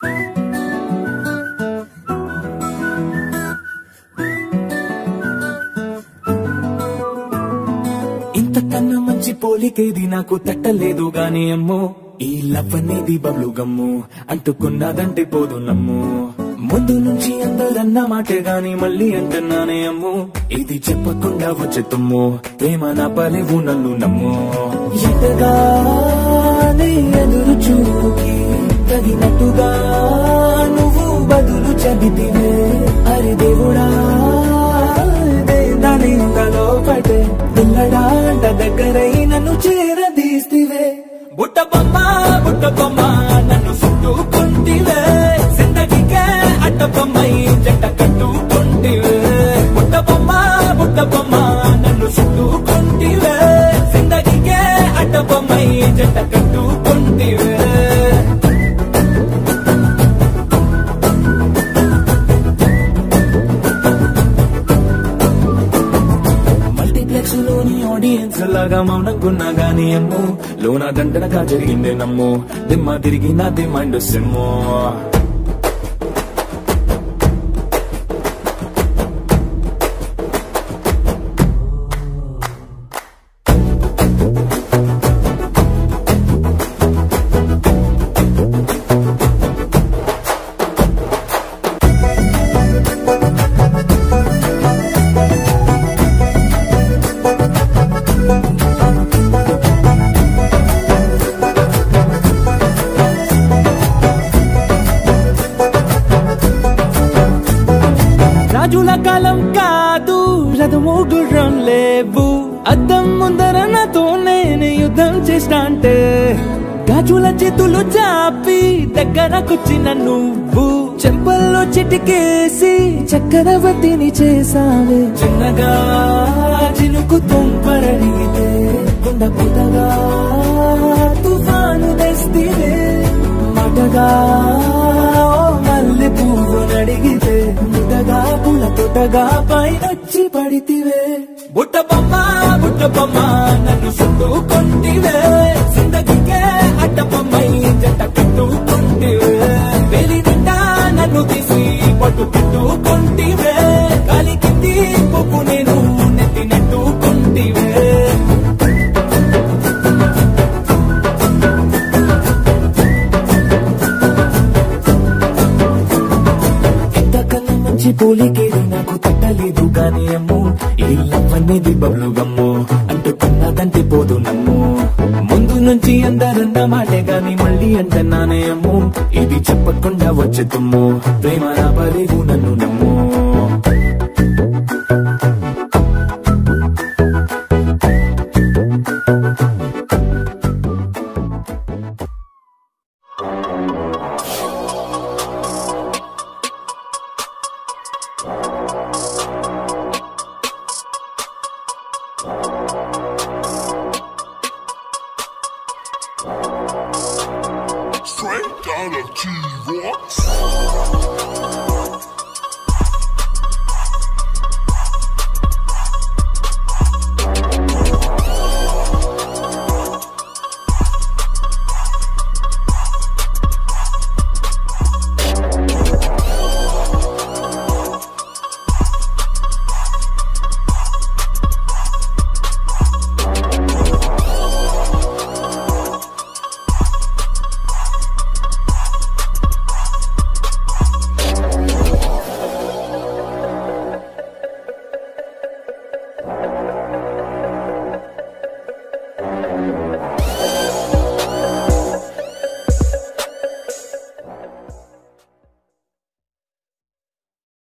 ఇంతకన్నా మంచి పోలికేది నాకు తట్టలేదు గాని అమ్మో, ఈ లవ్ అనేది బబ్లు గమ్ము అంటుకున్నదంటే పోదు నమ్ము. ముందు నుంచి అందరన్న మాటే గాని మళ్ళీ అంటున్నానే అమ్ము, ఇది చెప్పకుండా వచ్చే తుమ్ము ప్రేమ నా పలేవు నన్ను నమ్ము. ఎటగానే ఎదురు చూకి తగినట్టుగా నువ్వు బదులు చెబితివే, అరే దేవుడా దాని లోపటే పిల్లడాంట దగ్గరై నన్ను చేరదీస్తివే. బుట్ట బొమ్మ నన్ను చుట్టుకుంటివే, జిందగీకే అట్ట బొమ్మై జంట కట్టుకుంటివే. బుట్ట బొమ్మ నన్ను చుట్టుకుంటివే, జిందగీకే అట్ట బొమ్మై జంట కట్టుకుంటివే. లోని ఆడియన్స్ లాగా మౌనంకున్నా గానీ అమ్ము, లోన గంటనగా జరిగిందే నమ్ము, దిమ్మ తిరిగి నాదే మైండ్ సిమ్ము. రాజుల కాలం కాదు, రథము గుర్రం లేవు, అద్దం ముందర నాతో నేను యుద్ధం చేస్తా అంటే, గాజుల చేతులు చాపి దగ్గరకొచ్చిన నువ్వు చెంపల్లో చిటికేసి చక్రవర్తిని చేసావే. చిన్నగా చినుకు తుంపరడిగితే కొండ పుటగా తుఫాను తెస్తివే, మాటగా మల్లె పువ్వు నడిగితే ముటగా పుల తొటగా పైనొచ్చి పడితివే. బుట్ట బొమ్మ నన్ను చుట్టుకుంటివే, జిందగీకే అట్ట బొమ్మై జంట కట్టుకుంటివే. వేలి నిండా నన్ను తీసి పట్టు పెట్టుకుంటివే, గాలి కింది పువ్వు నేను నెత్తి నెట్టుకుంటివే. పోలికేది నాకు తట్టలేదు గాని అమ్ము, ఈ లవ్ అనేది బబ్లు గమ్ము అంటుకున్నదంటే పోదు నమ్ము. ముందు నుంచి అందరన్న మాటే గాని మళ్ళీ అంటున్నానే అమ్ము, ఇది చెప్పకుండా వచ్చే తుమ్ము ప్రేమ నా పలేవు నన్ను నమ్ము. Straight out of T-Rock.